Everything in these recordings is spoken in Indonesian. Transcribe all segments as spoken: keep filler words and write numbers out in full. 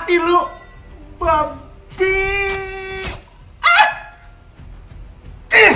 Mati lu, babi. Ah! Ih!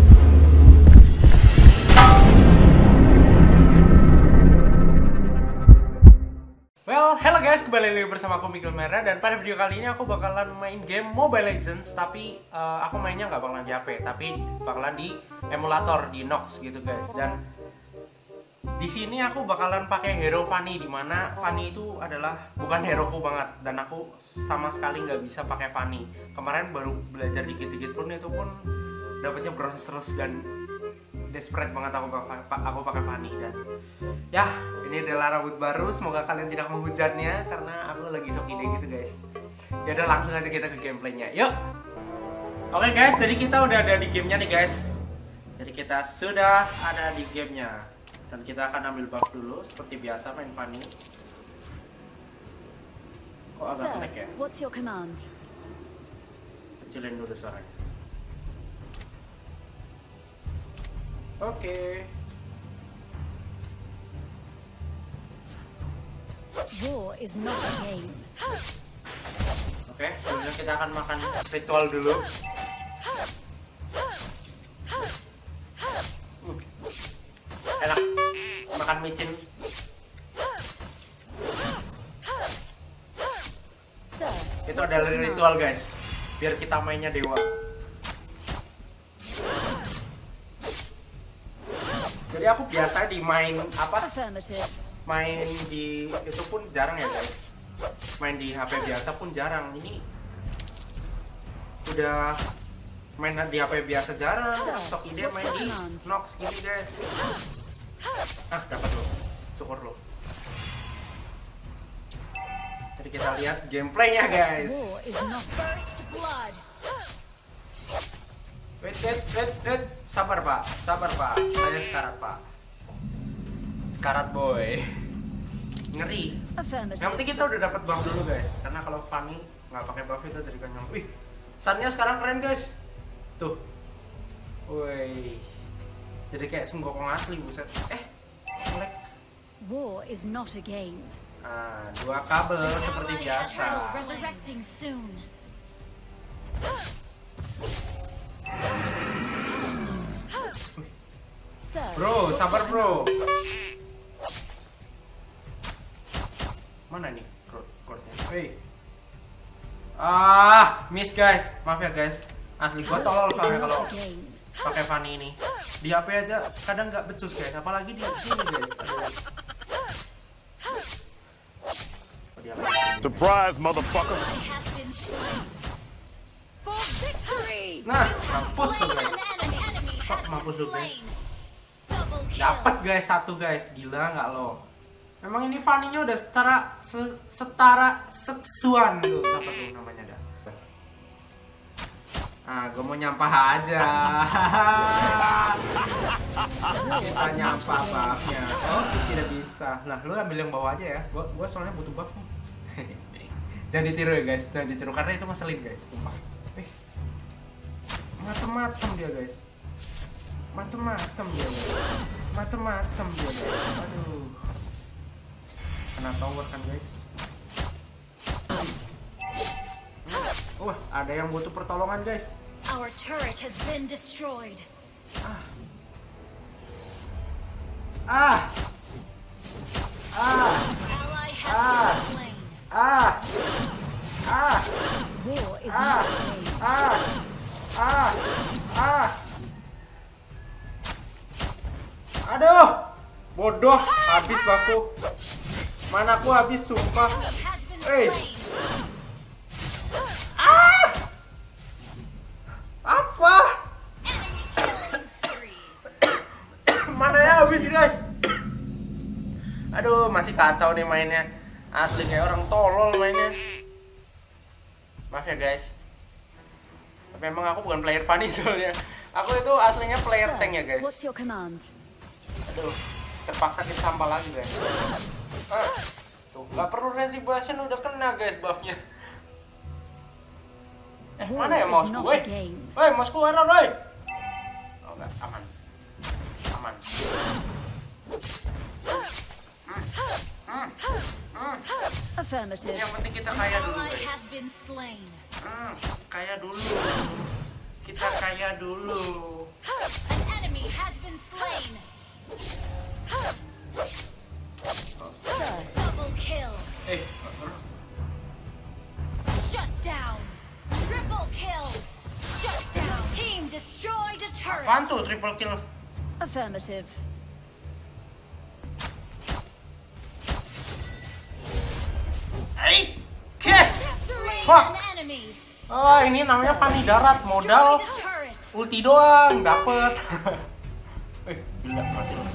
Well, hello guys, kembali lagi bersama aku Mikil Merah. Dan pada video kali ini aku bakalan main game Mobile Legends. Tapi uh, aku mainnya nggak bakalan di H P, tapi bakalan di emulator, di Nox gitu guys. Dan di sini aku bakalan pakai hero Fanny, dimana Fanny itu adalah bukan heroku banget, dan aku sama sekali nggak bisa pakai Fanny. Kemarin baru belajar dikit-dikit pun itu pun dapetnya bronze terus, dan desperate banget aku pakai aku pakai Fanny. Dan ya, ini adalah rambut baru, semoga kalian tidak menghujatnya karena aku lagi sok ide gitu guys. Ya udah, langsung aja kita ke gameplaynya, yuk. Oke guys, jadi kita udah ada di gamenya nih guys. Jadi kita sudah ada di gamenya. Dan kita akan ambil buff dulu seperti biasa main Fanny. Kok agak lag ya? What's your command? Kecilin dulu suaranya. Oke. War is not a game. Oke, sebelumnya kita akan makan ritual dulu. Hmm. Enak, makan micin. Sir, Itu adalah ritual guys, biar kita mainnya dewa. Jadi aku biasa di main apa? affirmative. Main di itu pun jarang ya guys. Main di H P biasa pun jarang. Ini udah main di H P biasa jarang. Sok ide main di Nox gini guys. Ah, dapat lo. Syukur lo. Jadi kita lihat gameplaynya guys. War is not first blood. Wait, wait, wait, wait. Sabar pak, sabar pak. Saya sekarat pak. Sekarat boy. Ngeri. Affirmative. Yang penting kita udah dapat buff dulu guys. Karena kalau Fanny nggak pakai buff itu dari kanyang. Wih, sunnya sekarang keren guys. Tuh. Woi. Jadi kayak Sunggokong asli buset. Eh, lag. War is not a game. Ah, dua kabel seperti biasa. Resurrecting soon. Sir, Bro, sabar bro. Mana nih chordnya? Hey. Ah, miss guys. Maaf ya guys. Asli gua tolol is soalnya not kalau a game. pakai Fanny ini. Di H P aja kadang nggak becus guys, apalagi di sini guys. Aduh. Oh, dia lagi. Surprise, motherfucker! Has been slain. For victory. Nah, mampus tuh guys. Kok mampus tuh guys? Dapat guys satu guys, gila nggak lo? Memang ini Fanny-nya udah secara se setara seksuan tuh, siapa tuh namanya dah? Ah, gue mau nyampah aja. Kita nyampah buffnya. Oh, tidak bisa. Nah, lu ambil yang bawah aja ya. Gue gue soalnya butuh buff nih. Jangan ditiru ya guys, jangan ditiru karena itu ngeselin guys, sumpah. Eh, macem-macem dia guys. Macem-macem dia guys. Macem-macem dia guys. Aduh. Kena tower kan guys. Wah, ada yang butuh pertolongan guys. Our turret has been destroyed. Ah. Ah. Ah. Ally has Ah. been slain. Ah. Ah. War is Ah. not a game. Ah. Ah. Ah. Aduh. Bodoh, habis baku. Mana aku habis sumpah. Has been Eh. slain. Ah. Apa? Mana ya habis guys? Aduh, masih kacau nih mainnya. Asli kayak orang tolol mainnya. Maaf ya guys. Tapi emang aku bukan player Fanny soalnya. Aku itu aslinya player tank ya guys. What's your command? Aduh, terpaksa kita sampah lagi guys. Ah, tuh, nggak perlu retribution udah kena guys buffnya. Eh, mana ya mouse gue? Woi, mouse gue error, woi. Oh, enggak, aman. Aman. Hmm. Hmm. Hmm. Affirmative. Yang penting kita kaya dulu Ally guys. has been slain. Hmm, kaya dulu. Kita kaya dulu. An enemy has been slain. Double kill. Eh, Shut down. Triple kill. Shut down. Team destroyed a turret. apaan tuh triple kill? Affirmative. Eh, kes. Slain Fuck. an enemy. Oh, ini namanya Fanny Darat, modal Destroyed a turret. ulti doang dapet. Eh, gila mati loh.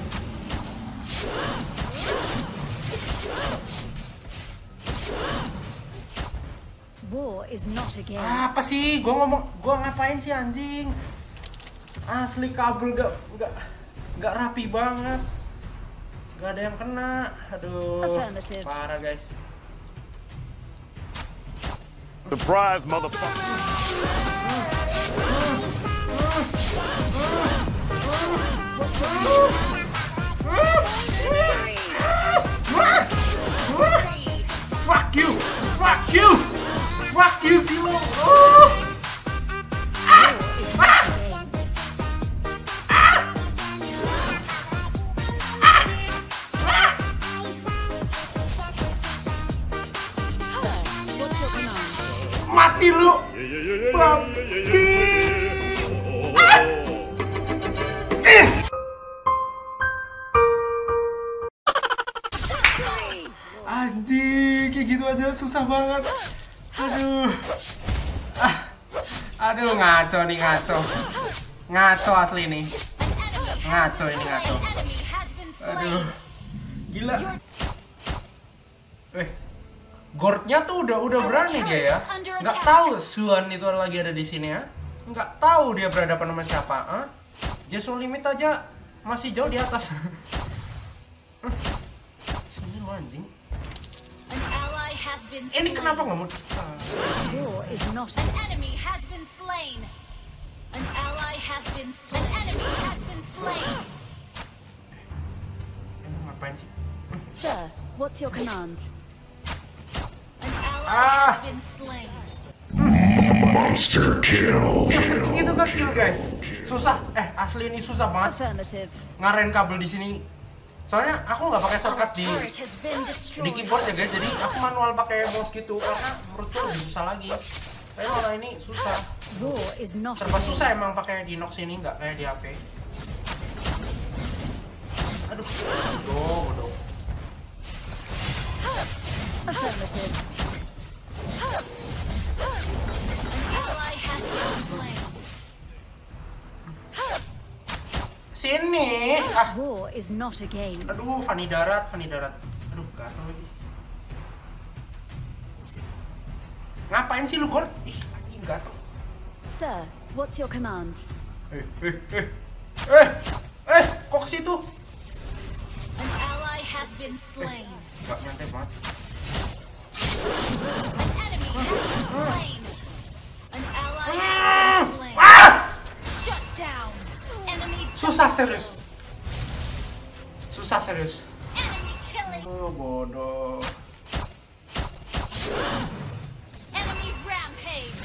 War is not a game. Apa sih? Gua ngomong, gua ngapain sih anjing? Asli kabel gak gak gak rapi banget. Gak ada yang kena. Aduh. Affirmative. Parah guys. Surprise, motherfucker. Fuck you! Fuck you! Fuck you, Zilo! Oh! What's your command? Mati lu! Babi! Ah! Eh! Anjing, kayak gitu aja susah banget. Aduh. Ah. Aduh, ngaco nih, ngaco. Ngaco asli nih. Ngaco ini, ngaco. An enemy has been Aduh. slain. Gila. Eh. Gordnya tuh udah udah berani dia ya. Nggak tahu Suan itu lagi ada di sini ya. Nggak tahu dia berhadapan sama siapa. Huh? Jason Limit aja masih jauh di atas. Sini lu anjing. An ally has been Ini slain. kenapa nggak mau? War is not an enemy has been slain. An ally has been slain. An enemy has been slain. Emang ngapain sih? Sir, what's your command? An ally Ah. has been slain. Monster kill. Yang penting itu nggak kill guys. Susah. Eh asli ini susah banget Affirmative. ngarahin kabel di sini. Soalnya aku nggak pakai Our shortcut di turret has been di destroyed. keyboard ya guys. Jadi aku manual pakai mouse gitu karena menurutku lebih susah lagi. Tapi malah ini susah. War is not a Serba game. susah emang pakai di Nox ini, nggak kayak di H P. Aduh, bodoh, bodoh. Affirmative. An ally has been slain. Sini, ah, War is not a game. aduh, Fanny Darat, Fanny Darat. Aduh, gatel lagi. Ngapain sih lu, Gor? Ih, anjing gatel. Sir, what's your command? Eh, eh, eh, eh, eh, kok ke situ? An ally has been slain. Gak nyantai banget sih. An enemy has been slain. An ally has been slain. Ah! Shut down. Enemy Susah serius. Susah serius. enemy killing. Oh, bodoh. Enemy rampage.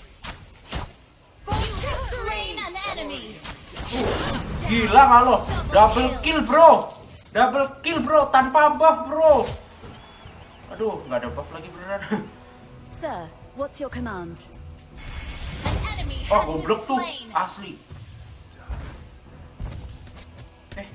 You have slain an enemy. Gila nggak lo? Double kill bro. Double kill bro, tanpa buff bro. Aduh, nggak ada buff lagi beneran. Sir, what's your command? An enemy Oh, has been goblok tuh, slain. asli. Eh,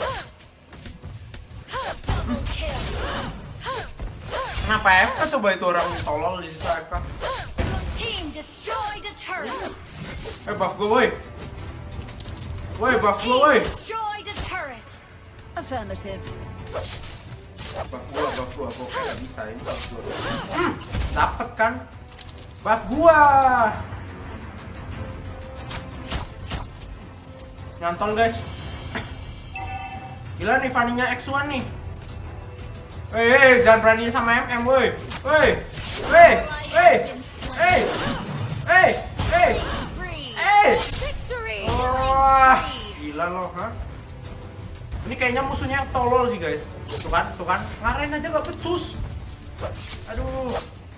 Double kill. kenapa F K coba itu orang tolol di situ F K? Your team destroyed a turret. Eh, buff gue woi. Woi, buff gue Team woi. destroyed a turret. Affirmative. Buff gua, buff gua, gua kayak nggak bisa ini buff gua. Hmm, dapet kan? Buff gua. Nyantol guys. Gila nih Fanny-nya X satu nih. Hei, hey, jangan berani sama M M woi. Woi. Woi. Woi. Hey. Hey. Hey. Free. Eh. Victory. Wah, Killing spree. gila loh, ha? Ini kayaknya musuhnya yang tolol sih guys. Tuh kan, tuh kan, ngarahin aja gak becus. Aduh.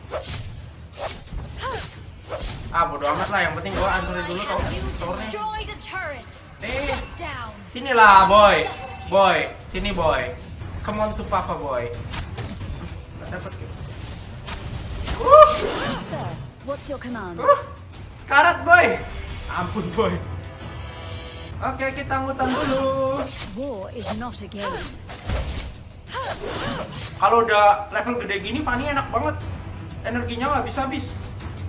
Ah, bodo amat lah, yang penting gua hancurin dulu tau towernya. Destroyed a turret. Eh, Shut down. sinilah boy. Boy, sini boy. Come on to papa boy. Gak dapet gitu. Uh, Sir, what's your command? uh, sekarat boy. Ampun boy. Oke, kita ngutan dulu. War is not a game. Kalau udah level gede gini, Fanny enak banget. Energinya nggak bisa habis.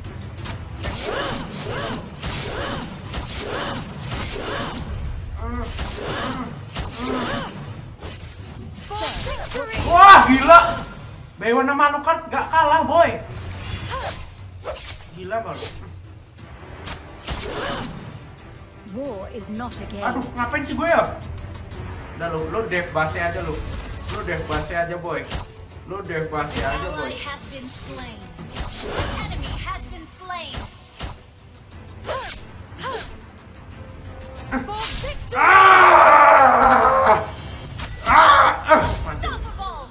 Wah, gila. Bewana Manukan gak kalah, boy. Gila kalau. War is not a game. Aduh, ngapain sih gue ya? Udah lu, lu dev base aja lu. Lu dev base aja, boy. Lu dev base aja, boy. Ally has been slain. An enemy has been slain. For victory. Ah! Ah! Ah! Mati. Unstoppable.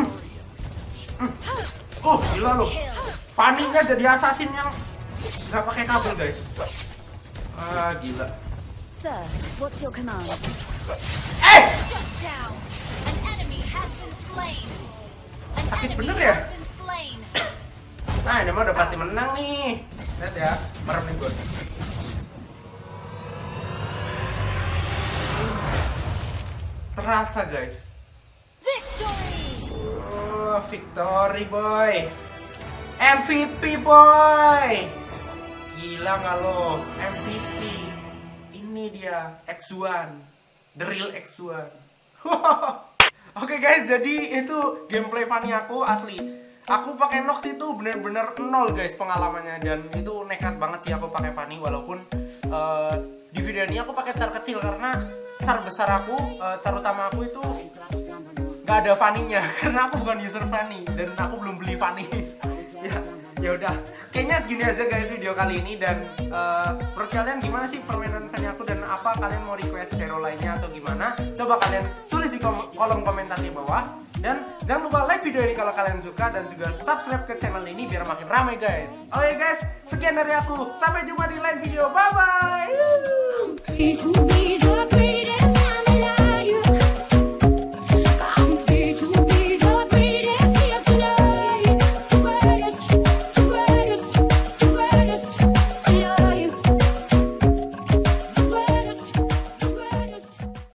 Oh, gila lu. Kill. Fanny-nya jadi assassin yang nggak pakai kabel, guys. Ah, gila. Sir, what's your command? Eh! Shut down. An enemy has been slain. An Sakit enemy bener ya? has been slain. Nah, ini mah udah pasti menang nih. Lihat ya, merem nih gue. Terasa, guys. Victory. Oh, victory, boy. M V P, boy. Gila nggak lo? M V P. Ini dia, X satu. The real X satu. Oke guys, jadi itu gameplay Fanny aku asli. Aku pakai Nox itu bener-bener nol guys pengalamannya, dan itu nekat banget sih aku pakai Fanny, walaupun uh, di video ini aku pakai car kecil karena car besar aku, uh, car utama aku itu nggak ada Fanny-nya karena aku bukan user Fanny dan aku belum beli Fanny. Ya, ya udah. Kayaknya segini aja guys video kali ini, dan uh, menurut kalian gimana sih permainan Fanny aku, dan apa kalian mau request hero lainnya atau gimana? Coba kalian tulis di kom kolom komentar di bawah. Dan jangan lupa like video ini kalau kalian suka, dan juga subscribe ke channel ini biar makin ramai guys. Oke guys, sekian dari aku. Sampai jumpa di lain video. Bye bye.